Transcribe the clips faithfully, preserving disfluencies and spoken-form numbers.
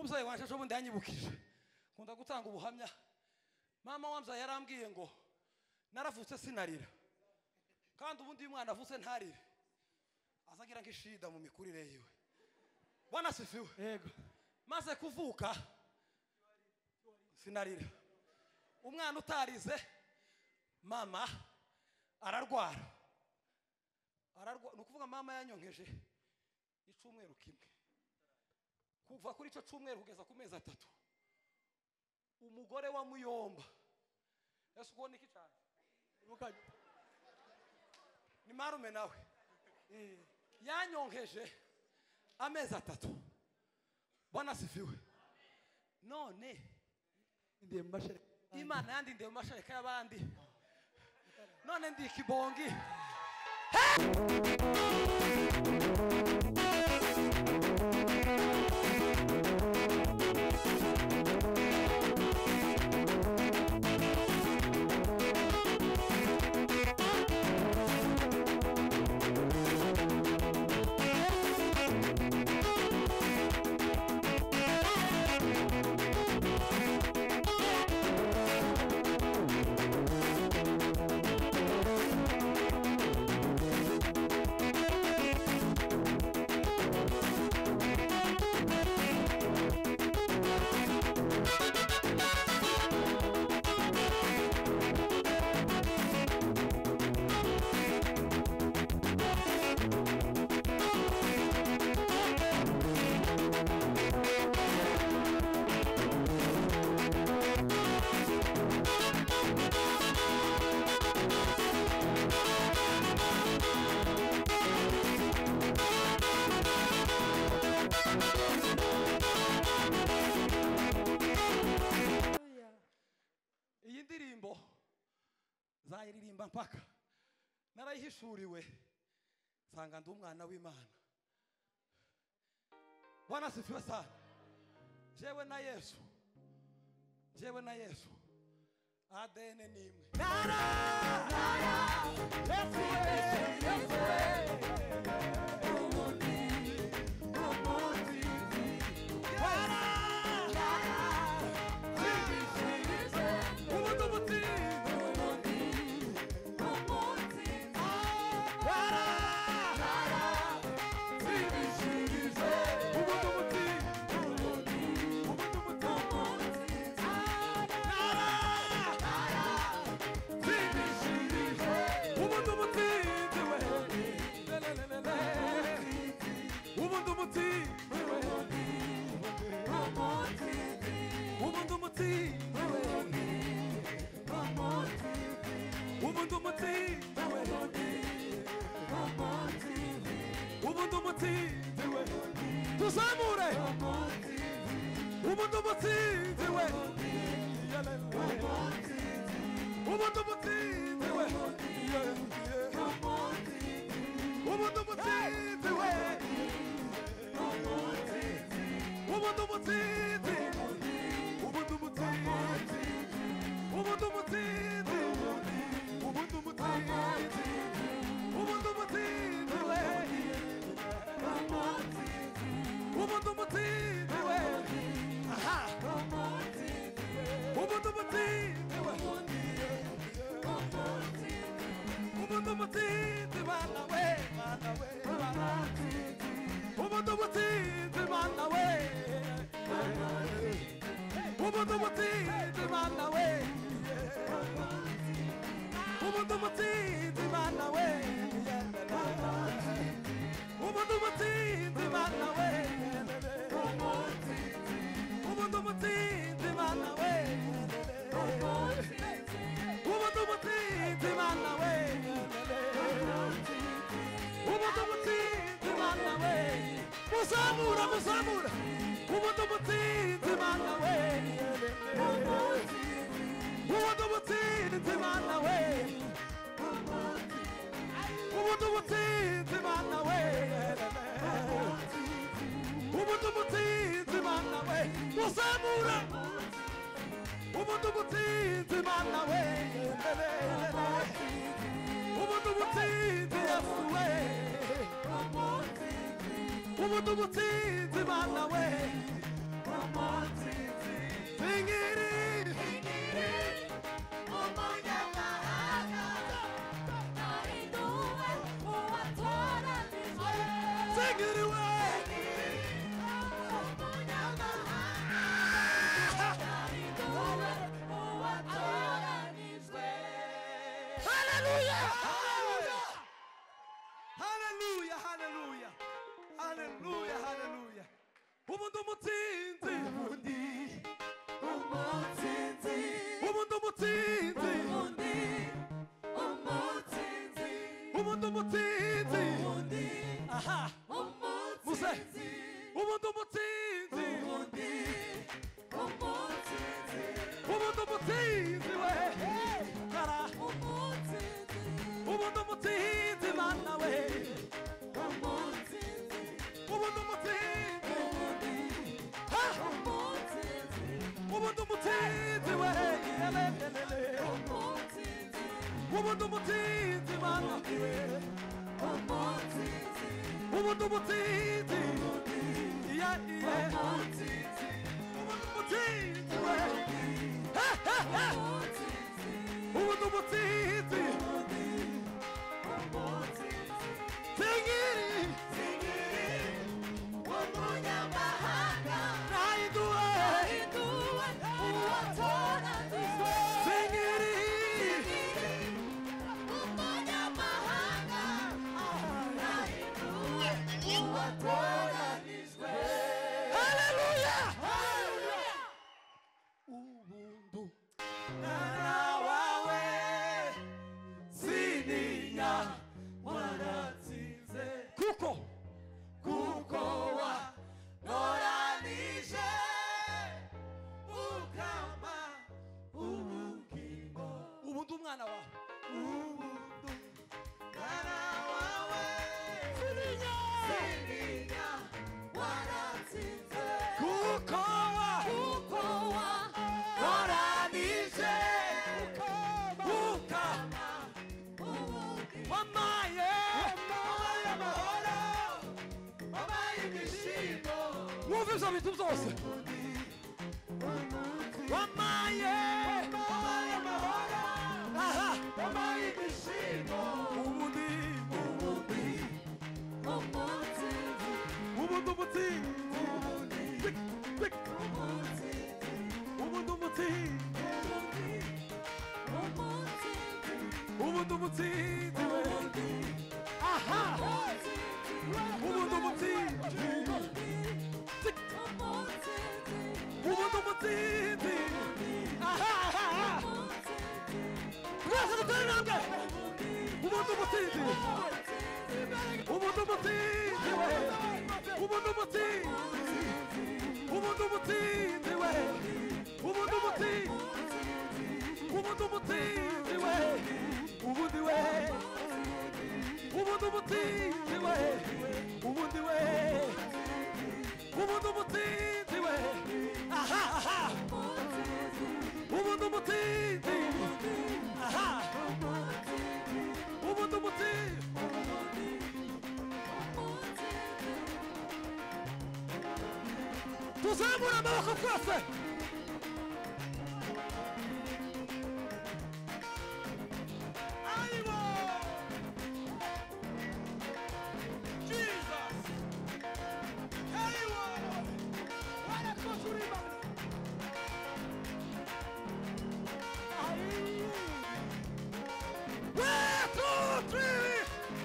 umubyeyi wanje ejo bundi yanyibukije nkunda gutanga ubuhamya. Mama wamza yarambwiye ngo naravutse sinarira, kandi ubundi umwana avutse ntarire azagira nk'ishida mu mikurire yiwe. Bwana sifiwe. Yego. Maze kuvuka sinarira, umwana utarize mama ararwara ararwara nukuvuga mama yanyonkeje icumweru kimwe, kuva kuri ico cumweru kugeza ku mezi atatu. Umugore wa Muyomba ese ubona iki cyane ni marume nawe yanyonkeje amezi atatu. Bwana sifiwe. None ndiye masharika Imana yandi ndiye masharika y'abandi, none ndi kibongi. Indirimbo zayiririmba mpaka narayihishuriwe sanga ndi umwana w'Imana. Bwana sifiwe sana. Jewe na Yesu, jewe na Yesu A D N nimwe. Nara nara Yesu Yesu umuti umuti nara Tuzamure umuntu mutsinzi we, umuntu mutsinzi we, umuntu mutsinzi we, umuntu mutsinzi, umuntu mutsinzi, umuntu mutsinzi, umuntu mutsinzi, umuntu mutsinzi we. Umuntu mutsinzi we, aha, umuntu mutsinzi we, umuntu mutsinzi mana we, mana we, umuntu mutsinzi mana we, umuntu mutsinzi mana we, umuntu mutsinzi mana we, umuntu mutsinzi mana we. Umuntu mutsinzi mana we, umuntu mutsinzi mana we, umuntu mutsinzi mana we, muzamura muzamura, umuntu mutsinzi mana we, umuntu mutsinzi mana we, umuntu mutsinzi mana we, umuntu mutsinzi mana we, muzamura, umuntu mutsinzi mana we, umuntu mutsinzi Yesu we, umuntu mutsinzi mana we, umutsinzi ubundi umutsinzi ubundi umutsinzi ubundi umutsinzi ubundi umutsinzi ubundi aha muze umutsinzi ubundi umutsinzi ubundi umutsinzi ubundi umutsinzi we kara umutsinzi ubundi umutsinzi mana we umutsinzi ubundi umutsinzi ubundi ha umutsinzi ubundi umutsinzi we lelelele umutsinzi ubundi umutsinzi mana we umutsinzi ubundi umutsinzi iya iya umutsinzi ubundi umutsinzi we ha ha ha umutsinzi ubundi umutsinzi singiri umunyamahanga nayiduwe iduwe uwatoranijwe singiri umunyamahanga iduwe uwatoranijwe haleluya ubuntu mwana wawe sininya waratsinze kuko kuko watoranije ukama ubugingo ubuntu umwana wawe ubuntu mwana wawe sininya sininya waratsinze kuko kuko watoranije ukama ubugingo wamaye wabaye amahoro wabaye ibyishimo wumva ibyo bintu byose wamaye wabaye amahoro aha wabaye ibyishimo ubundi ubundi umutsinzi ubundi umutsinzi ubundi umutsinzi ubundi umutsinzi umutsinzi ubundi umutsinzi we ubundi aha umutsinzi ubundi umutsinzi ubundi umutsinzi aha aha aha twese dutera intambwe ubundi umutsinzi ubundi umutsinzi we ubundi umutsinzi ubundi umutsinzi we ubundi umutsinzi ubundi umutsinzi we ubundi we ubundi umutsinzi we ubundi we ubundi umutsinzi we aha aha ubundi umutsinzi aha ubundi umutsinzi tuzamura amaboko twese ayibo Jesus ayibo warakoze uri Imana ayibo one two three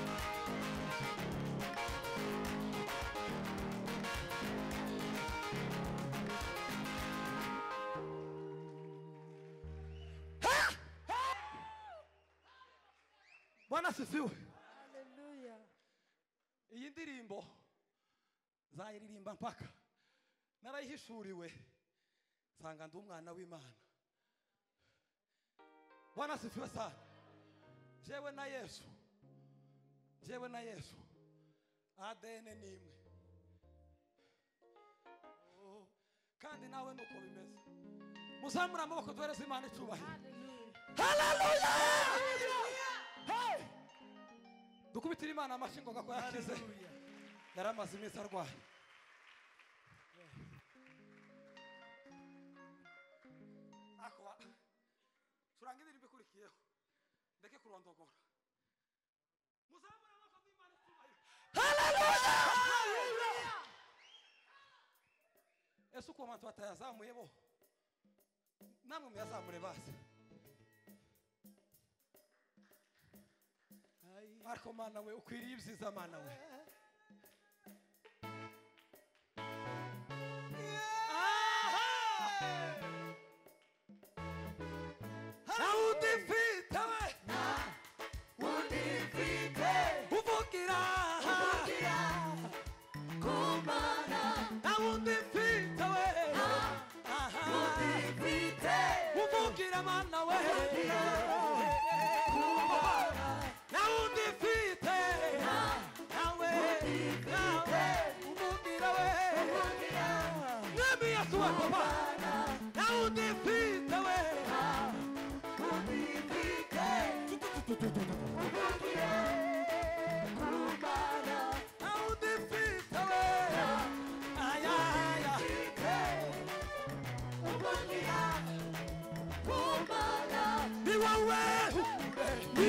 Bwana asifiwe. Hallelujah. Iyi ndirimbo zayiririmba mpaka narayihishuriwe nsanga ndi umwana w'Imana. Bwana asifiwe sana. Jewe na Yesu jewe na Yesu A D N ni imwe. Oh, kandi nawe nuko bimeze. Muzamura amaboko duhereze Imana icyubahiro. Hallelujah. Hallelujah. Hey! Dukubitira Imana amashingo gako yakize. Yaramaze iminsi arwaye. Akwa turanga indirimbo ikurikiyeho. Ndeke kurondogora. Muzamura amaboko y'Imana icyubahiro. Hallelujah. Ese uko abantu batayazamuye bo namwe muyazamure basi. Ariko Mana we ukwiriye ibyiza Mana we. Yeah. mana we na undi fite nawe nawe umundira we nami yasuwa papa na undi fite we undi fite na undi fite we aya aya ni wowe ni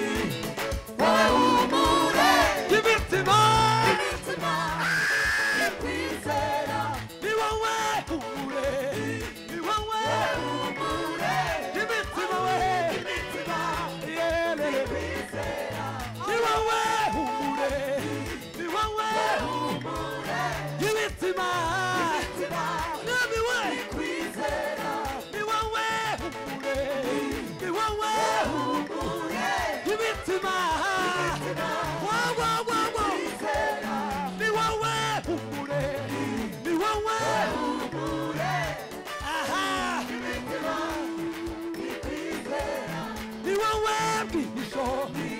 wowe imitima imitima ikwizera ni wowe umure ni wowe umure imitima we imitima yelele ikwizera ni wowe umure ni wowe umure imitima imitima nami we ikwizera ni wowe umure ni wowe umure imitima wow wow wow wow ni wowe umure ni wowe umure aha imitima ikwizera ni wowe bwisho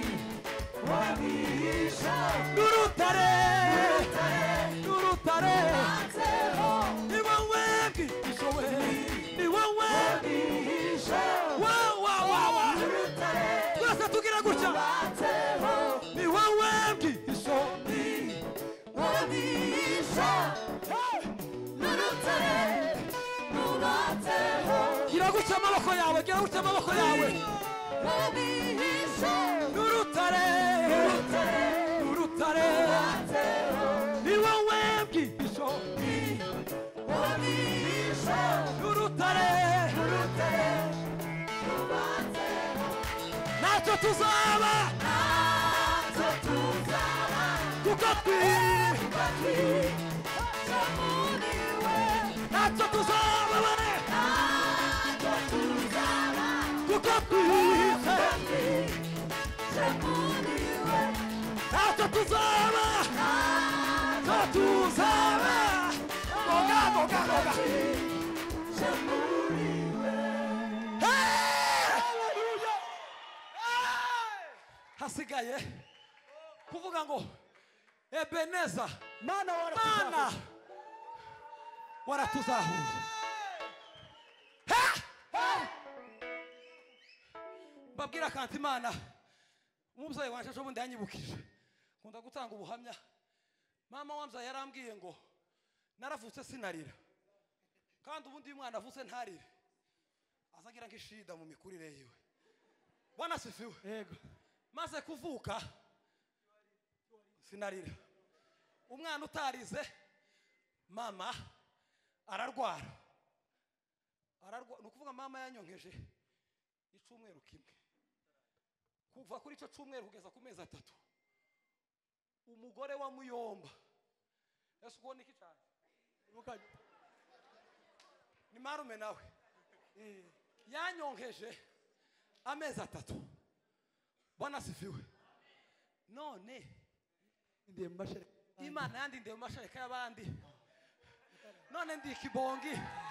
wabisha nurutare nurutare ni wowe bwisho we ni wowe bwisho wow wow wow twese tugira gutya ni wowe bwisho wabisha nurutare nubatseho gira gutya amaboko yawe gira gutya amaboko yawe nurutare nurutare ni wowe bwisho wabisha nurutare ntacyo tuzaba ntacyo tuzaba kuko twica muriwe ntacyo tuzaba bane ntacyo tuzaba kuko twica muriwe ntacyo tuzaba ntacyo tuzaba goga goga goga twica muriwe hasigaye kuvuga ngo Ebeneza mana mana waratuzahuye babwira kanti Imana umubyeyi wanje ejo bundi yanyibukije kunda gutanga ubuhamya mama wamza yarambwiye ngo naravutse sinarira kandi ubundi uyu mwana avutse ntarire azagira nk'ishida mu mikurire yiwe bwana sifiwe yego maze kuvuka sinarira umwana utarize mama ararwara ararwara nukuvuga mama yanyonkeje icumweru kimwe kuva kuri ico cumweru kugeza ku mezi atatu umugore wa Muyomba ese ubona iki cyane ni marume nawe yanyonkeje amezi atatu bwana sifiwe none ndiye mashare Imana yandi ndiye mashare y'abandi none ndi kibongi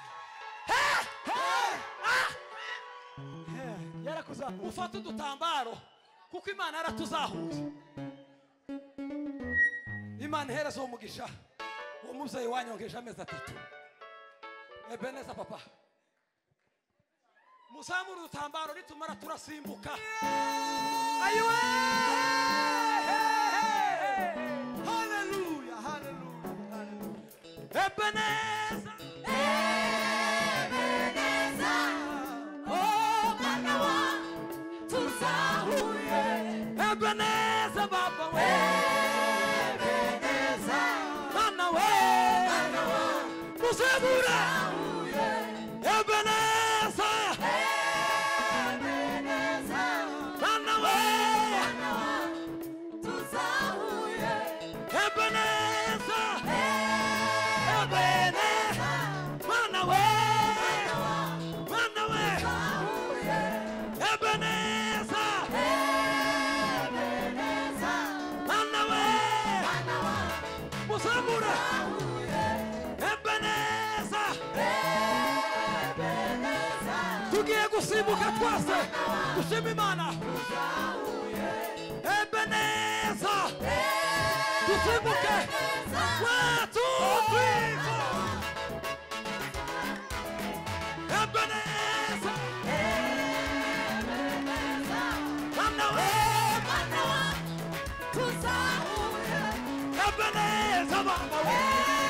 yarakuza ufata udutambaro kuko Imana yaratuzahuye Imana ihereza umugisha uwo mubyeyi wanyongeje amezi atatu Ebeneza papa muzamura udutambaro nitumara turasimbuka ayiwe haleluya haleluya Ebeneza Ebeneza oh mwana wa tuzahuye Ebeneza baba we Ebeneza mwana we mwana wa muzamura Ebeneza Ebeneza mwana we mwana wa tuzahuye Ebeneza Ebeneza mwana we mwana we Ebeneza Ebeneza mwana we muzamura Ebeneza gusimbuka twese dushima Imana Ebeneza dusimbuke one two three four Ebeneza Mwana we Mwana wa tuzahuye Ebeneza Mwana we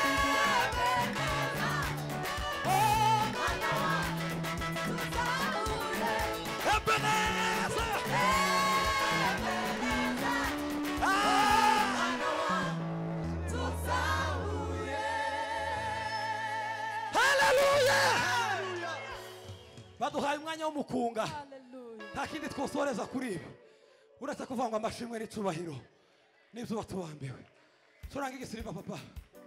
baduhaye umwanya w'umukunga nta kindi twosoreza kuri ibi uretse kuvuga ngo amashimwe n'icubahiro n'ibyo batubambiwe turanga igisiriva papa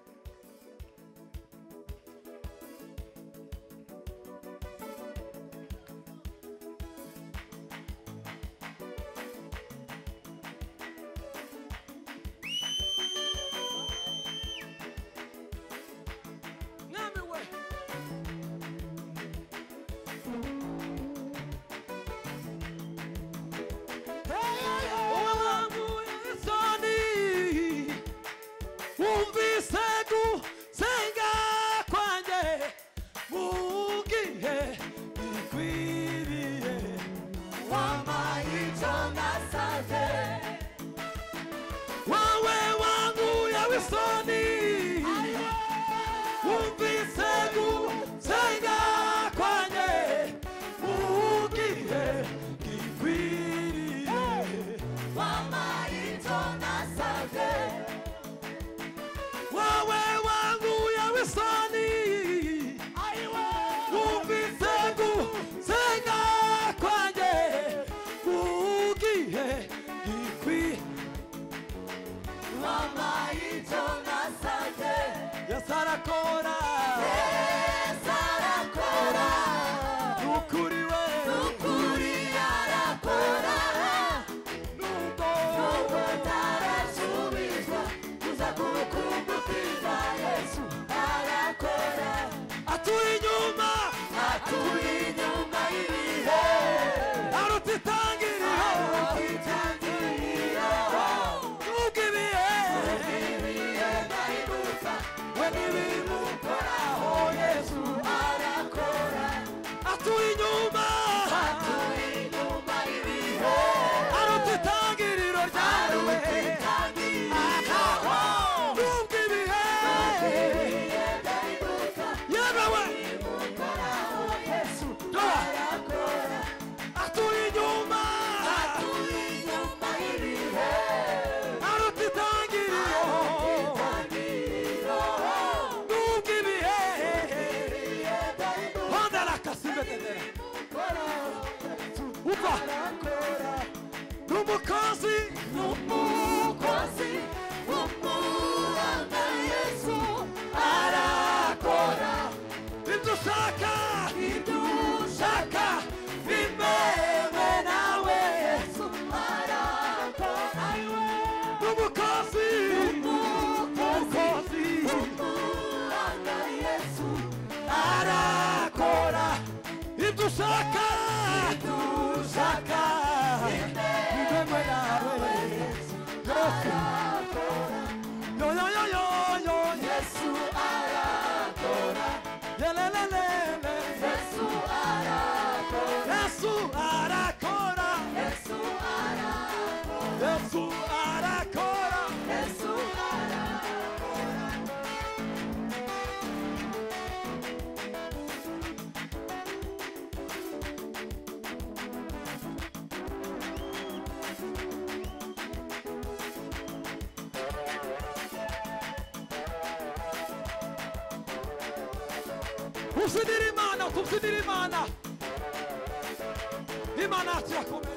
Imana, tubyinire Imana. Imana turakomeye.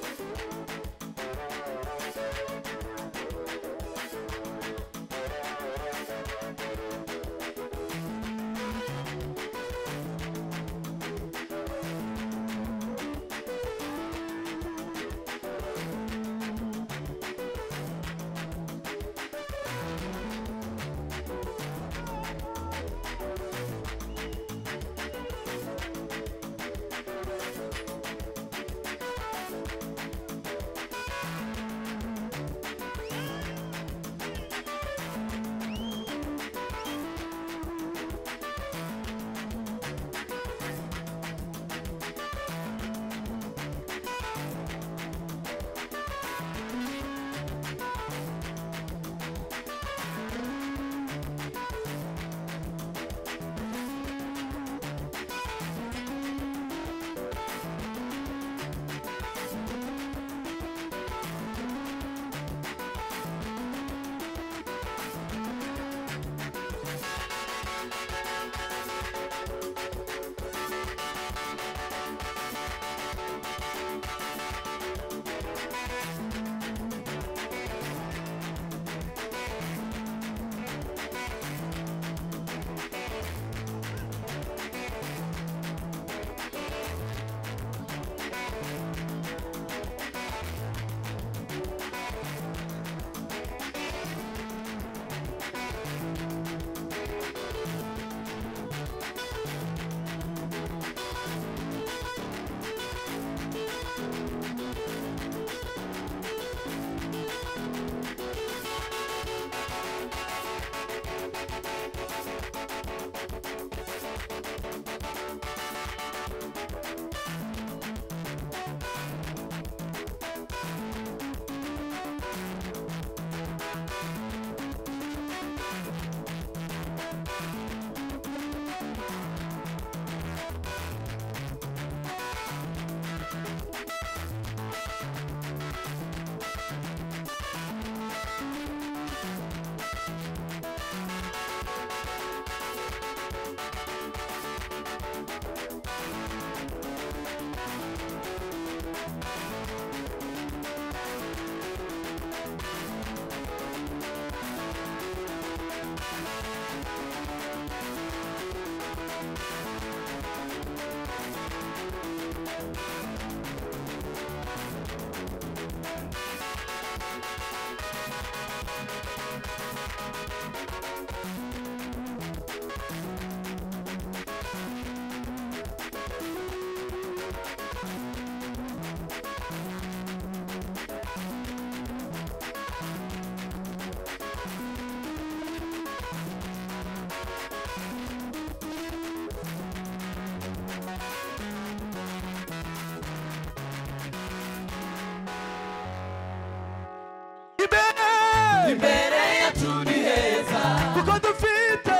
imbere yacu ni heza kuko dufite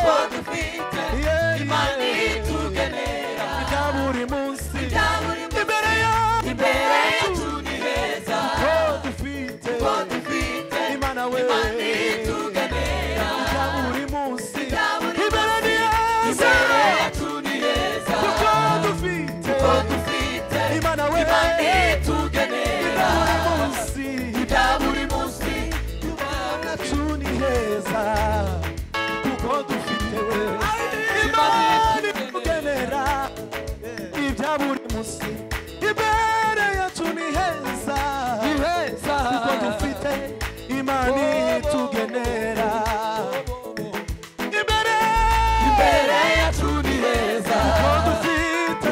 Imana itugenera ibya buri munsi imbere yacu ni heza kuko dufite Imana we itugenera ibya buri munsi imbere yacu ni heza kuko dufite Imana we itugenera ibya buri munsi ibya buri munsi tuni heza kuko dufite we Imana itugenera ibya buri munsi imbere yacu ni heza kuko dufite Imana itugenera imbere imbere yacu ni heza kuko dufite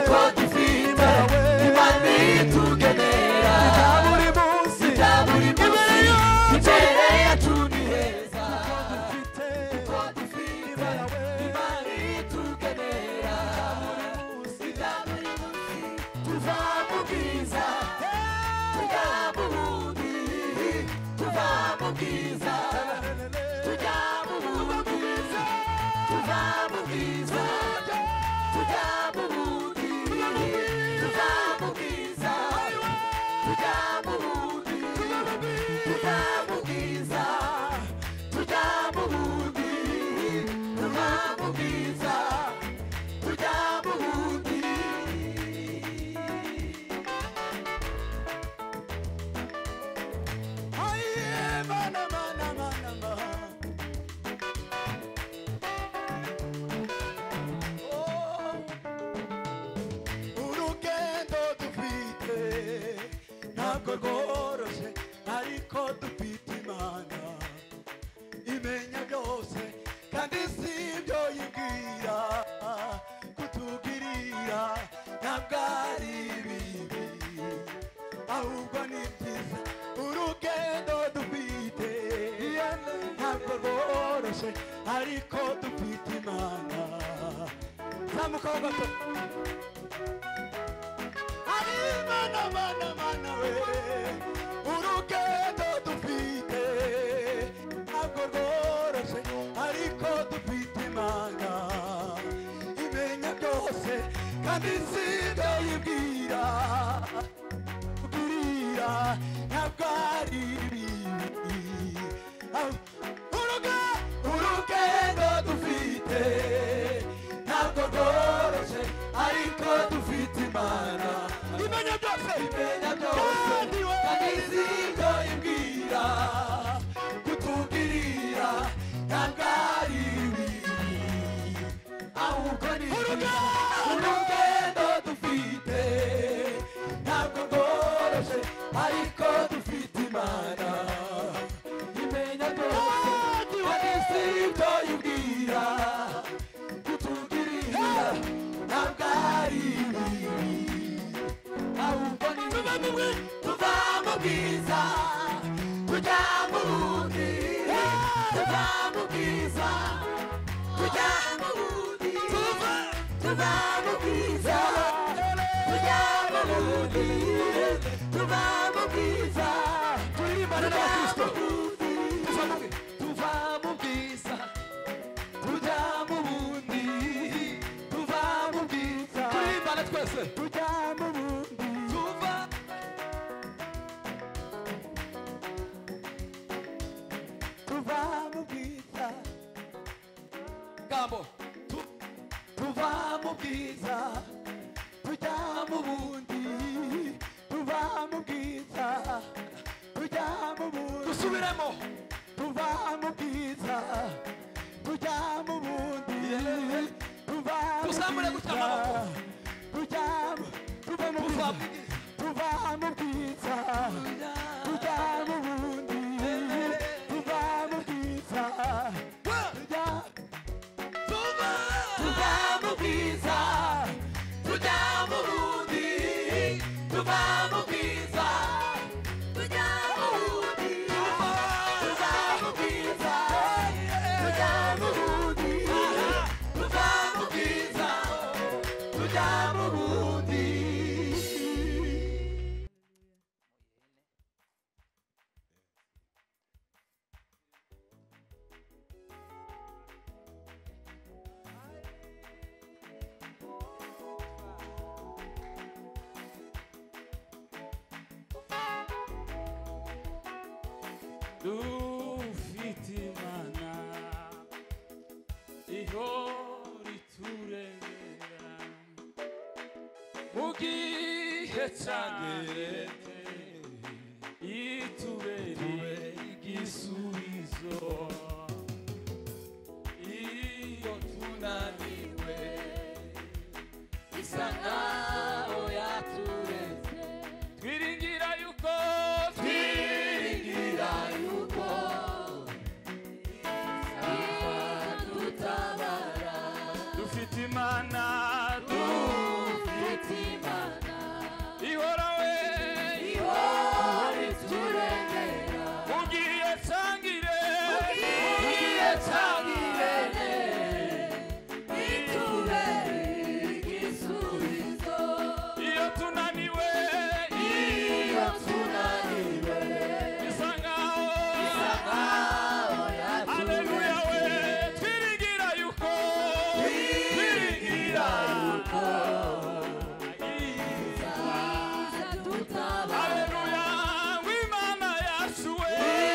Imana itugenera ibya buri munsi ibya buri munsi imbere yacu ni heza kuko dufite Imana itugenera ibya buri munsi tuva mu bwiza tujya mu bundi tuva mu bwiza tujya mu bundi tuva mu bwiza tujya mu bundi tuva mu bwiza tujya mu bundi tuva mu bwiza tujya mu bundi tuva mu bwiza tujya mu bundi aye mana mana mana mana urugendo dufite ntabwo rworoshye ariko dufite Imana imenya byose kandi si ibyo yibwira kutugirira ntabwo ari bibi ahubwo ni byiza urugendo dufite ntabwo rworoshye ariko dufite Imana zamukaho gato ari Imana mana mana we urugendo dufite ntabwo rworoshye ariko dufite Imana imenya byose kandi si ibyo yibwira kubwira ntabwo ari bibi urugendo dufite ntabwo rworoshye ariko dufite Imana imenya byose imenya byose kandi si ibyo yibwira kutugirira ntabwo ari bibi ahubwo ni urugendo dufite ntabwo rworoshye ariko dufite Imana imenya byose kandi si ibyo yibwira kutugirira ntabwo ari bibi ahubwo ni tuva mu bwiza tujya mu bundi tuva mu bwiza tujya mu bundi tuva mu bwiza tujya mu bundi tuva mu bwiza turibana na Kristo tuva mu bwiza tujya mu bundi tuva mu bwiza turibana twese tujya mu bundi tuva tuva mu bwiza gambo tuva mu bwiza tuva mu bwiza tujya mu bundi tuva mu bwiza tujya tuva mu bwiza tujya mu bundi tuva mu bwiza tujya mu bundi tuva mu bwiza tujya mu bundi tuva mu bwiza tujya mu bundi. Dufite Imana ihora iturengera mu gihe cyangerete itubere igisubizo iyo tunaniwe isa naho yatureze twiringira yuko twiringira yuko dutabara dufite Imana dufite Imana ihora we ihora iturengera ugiye cyangire ugiye cyangire itubere igisubizo iyo tunaniwe iyo tunaniwe isa nkaho isa nkaho haleluya we twiringira yuko twiringira yuko haleluya w'Imana yacu we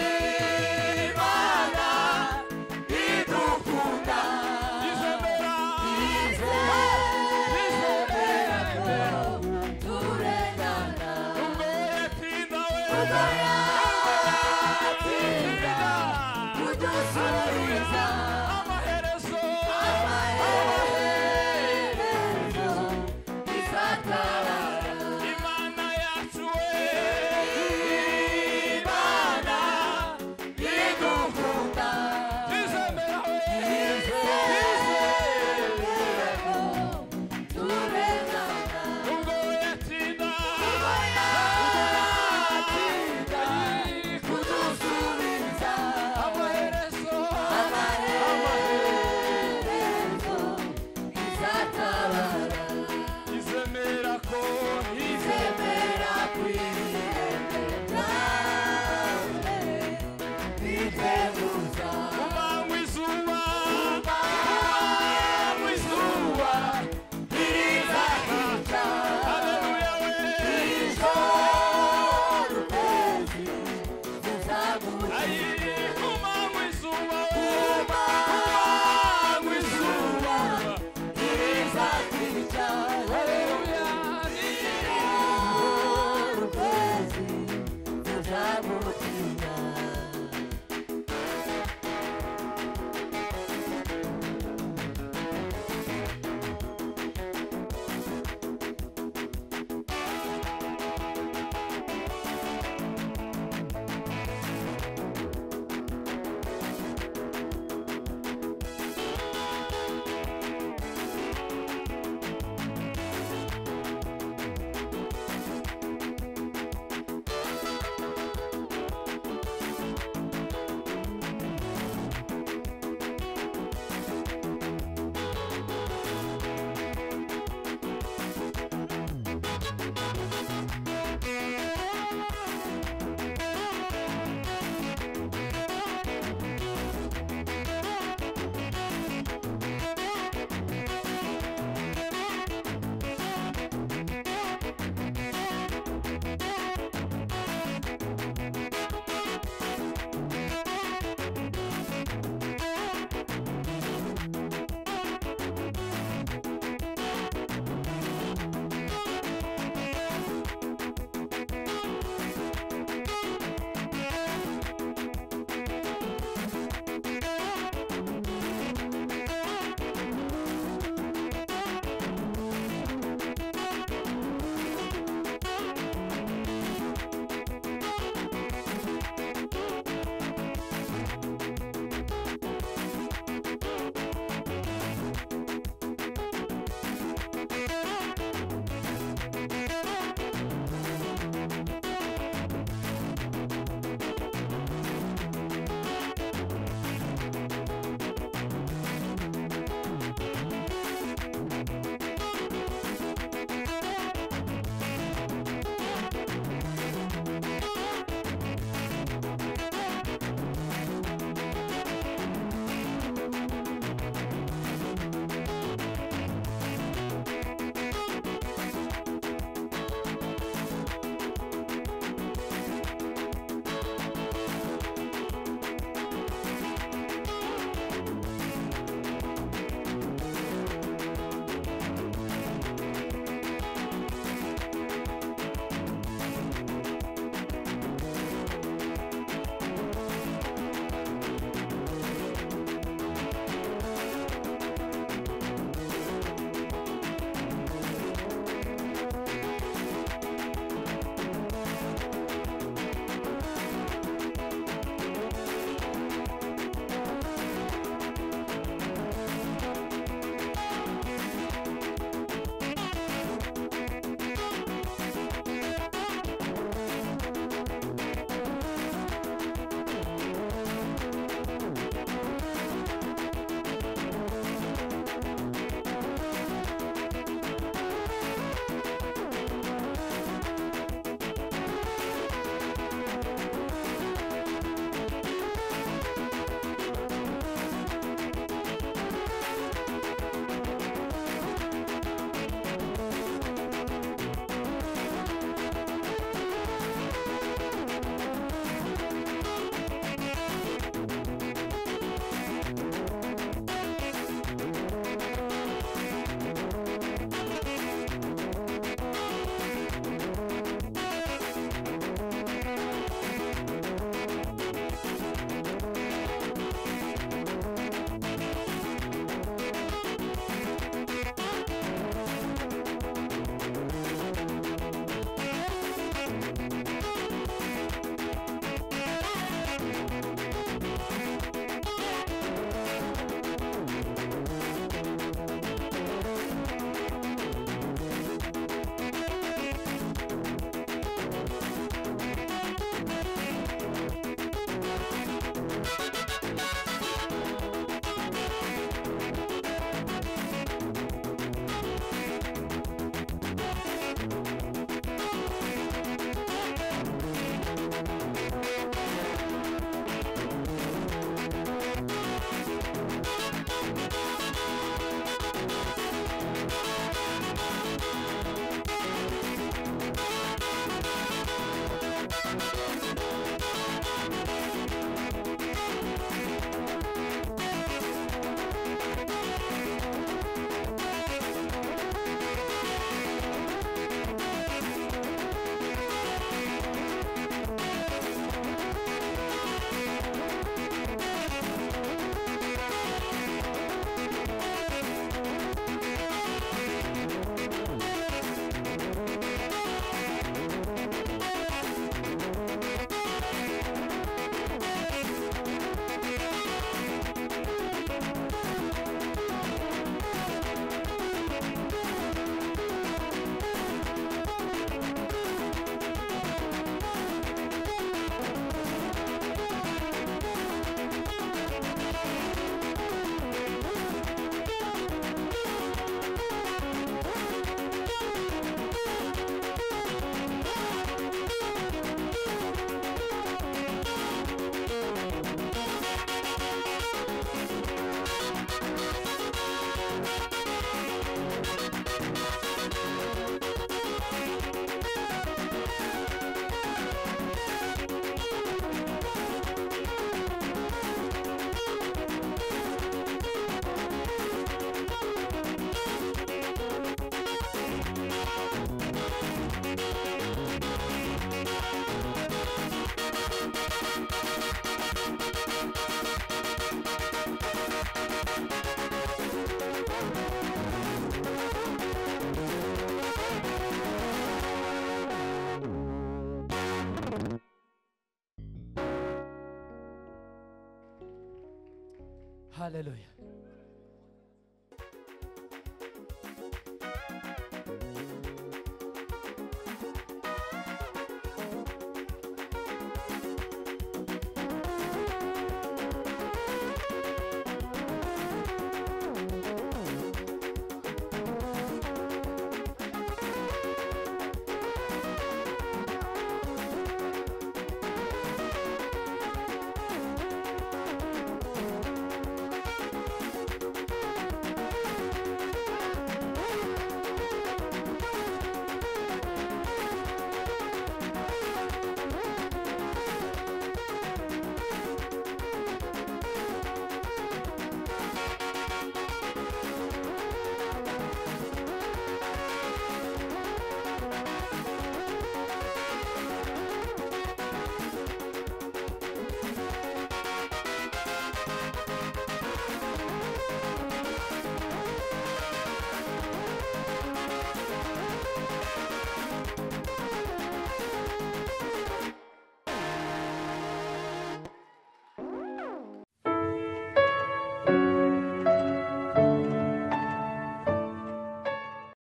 Imana idukunda izemera izemera turengana ubwo yatinda we ubwo yatinda kudusubiza amaherezo amaherezo izatabara Imana yacu we Imana idukunda izemera we izemera turengana ubwo yatinda yatinda kudusubiza amaherezo amaherezo izatabara izemera ko izemera kwiremera biteguza umanywa izuba umanywa izuba irizahica haleluya we ijoro ukwezi kuzaguza umanywa izuba umanywa izuba irizahica haleluya ijoro ukwezi haleluya